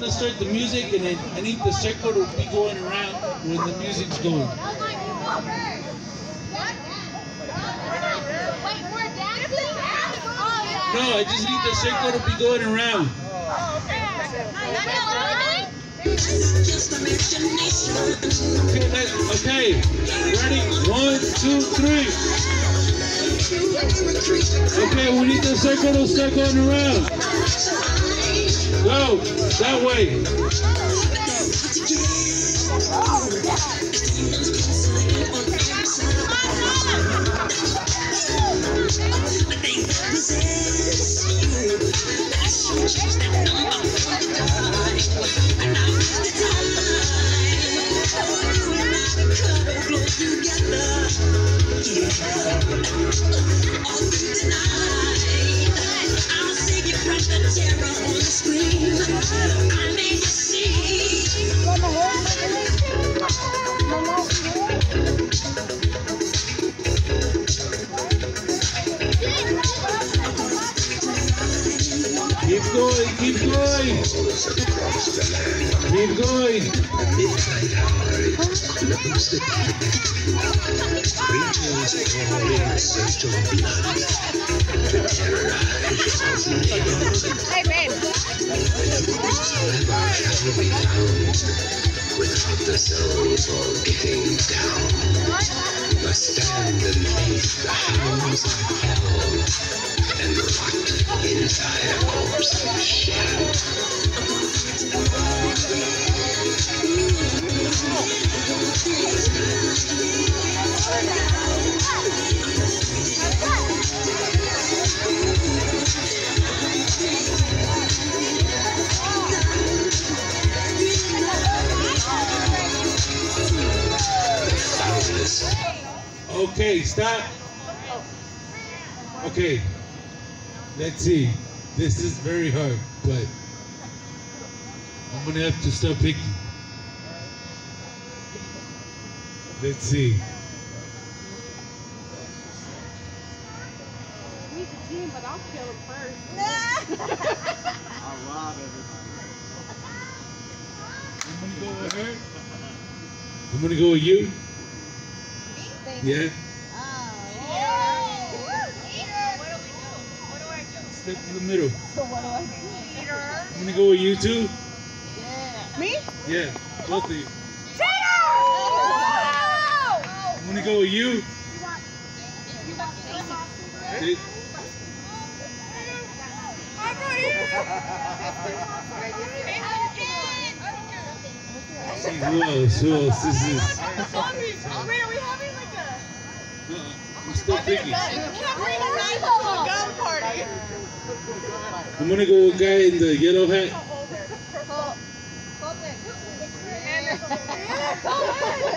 gonna start the music, and then I need the circle to be going around when the music's going. No, I just need the circle to be going around. Okay, ready? 1, 2, 3. Okay, we need the circle to start going around. Go, that way. Keep going, keep going. Keep going. Midnight hour is close at hand. Creatures all in search of blood to terrorize our neighborhood. Hey, babe. And whosoever shall be found without the soul for getting down must stand and face the hounds of hell and rot inside a corpse's shell. Okay, stop. Okay, let's see. This is very hard, but I'm gonna have to stop picking. Let's see. He's a team, but I'll kill him first. I'll rob everybody. I'm gonna go with her. I'm gonna go with you. Yeah. What do we do? What do I do? Step to the middle. So what do I do? Peter. I'm gonna go with you too. Yeah. Me? Yeah, both of you. Peter! I'm gonna go with you. See? See who else? Who else? This is. Wait, are we having like a... I'm still picking. Gun party. I'm gonna go with guy in the yellow hat. Hold it.